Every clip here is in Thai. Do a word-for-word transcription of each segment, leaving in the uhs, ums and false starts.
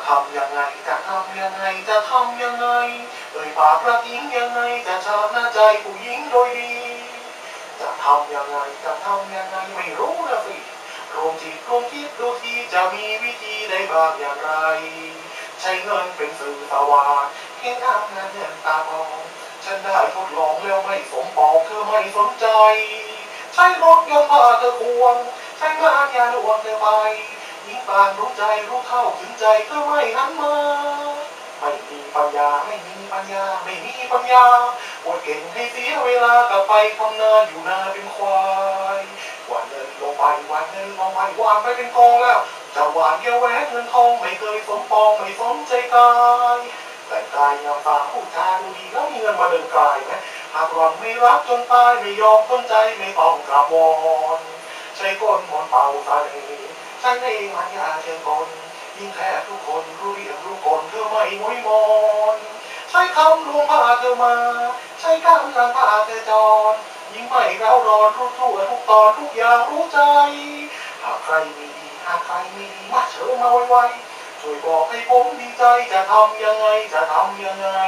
ทำยังไงจะทำยังไงจะทำยังไงเอ่ยปากรักหญิงยังไงจะชนะใจผู้หญิงโดยดีจะทำยังไงจะทำยังไงไม่รู้นะสิรวมจิตรวมคิดดูทีจะมีวิธีได้บ้างอย่างไรใช้เงินเป็นสื่อสว่างเห็นอ้างงานเงินตาบอดฉันได้ทดลองแล้วไม่สมปองเธอไม่สนใจใช้รถยนต์พาเธอควงใช้งานยาลวงเธอไปยิ่งต่างรู้ใจรู้เท่าถึงใจเธอไม่หันมาไม่มีปัญญาไม่มีปัญญาไม่มีปัญญาปวดเก่งให้เสียเวลากลับไปทำนาอยู่นาเป็นควายหวานเงินลงไปหวานเงินลงไปหวานไปเป็นกองแล้วจะหวานเยี่ยวแหวนเงินทองไม่เคยสมปองไม่สนใจกายแต่กายงามตาผู้ชายดูดีแล้วมีเงินมาเดินกายไหมหากหวังไม่รักจนตายไม่ยอมต้นใจไม่ต้องกราบวอนใช้ก้นมนเป่าตาเนใช้ในมันยาเชิงกลยิ่งแทบทุกคนรู้เรียงรู้กลเธอไม่มวยมอนใช้คำลวงพาเธอมาใช้กำลังพาเธอจรยิ่งไม่เร้าร้อนรู้ทั่วทุกตอนทุกอย่างรู้ใจหากใครมีดีหากใครมีดีมาเชิญมาไวๆช่วยบอกให้ผมดีใจจะทำยังไงจะทำยังไง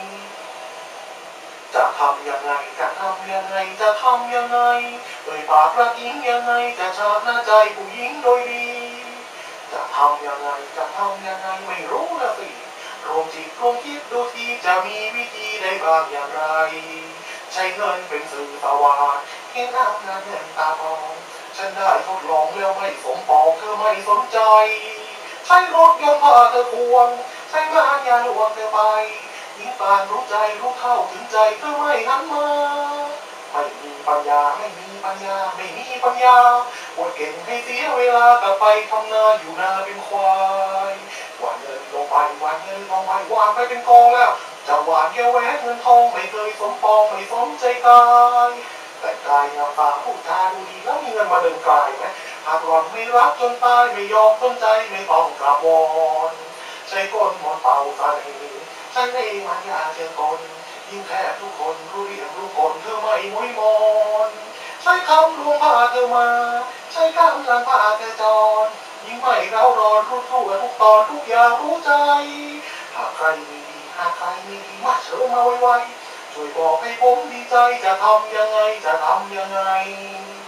จะทำยังไงจะทำยังไงจะทำยังไงเอ่ยปากรักหญิงยังไงจะชนะใจผู้หญิงโดยดีจะทำยังไงจะทำยังไงไม่รู้นะสิรวมจิตรวมคิดดูทีจะมีวิธีได้บ้างอย่างไรใช้เงินเป็นสื่อสว่างเห็นอ้างงานเงินตาบอดฉันได้ทดลองแล้วไม่สมปองเธอไม่สนใจใช้รถยนต์พาเธอควงใช้งานยาลวงเธอไปยิ่งต่างรู้ใจรู้เท่าถึงใจเธอไม่หันมาไม่มีปัญญาไม่มีปัญญาไม่มีปัญญาปวดเก่งให้เสียเวลากลับไปทำนาอยู่นาเป็นควายหวานเงินลงไปหวานเงินลงไปหวานไปเป็นกองแล้วจะหวานเยี่ยวแหวนเงินทองไม่เคยสมปองไม่สนใจกายแต่กายงามตาผู้ชายดูดีแล้วมีเงินมาเดินกายไหมหากหวังไม่รักจนตายไม่ยอมต้นใจไม่ต้องกราบวอนใช้ก้นมนเป่าตาเนฉันเองมันยาเชิงกลยิ่งแทบทุกคนรู้เรียงรู้กลเธอไม่มวยมอนใช้คำลวงพาเธอมาใช้กำลังพาเธอจรยิ่งไม่เร้าร้อนรู้ทั่วทุกตอนทุกอย่างรู้ใจหากใครมีดีหากใครมีดีมาเชิญมาไวๆช่วยบอกให้ผมดีใจจะทำยังไงจะทำยังไง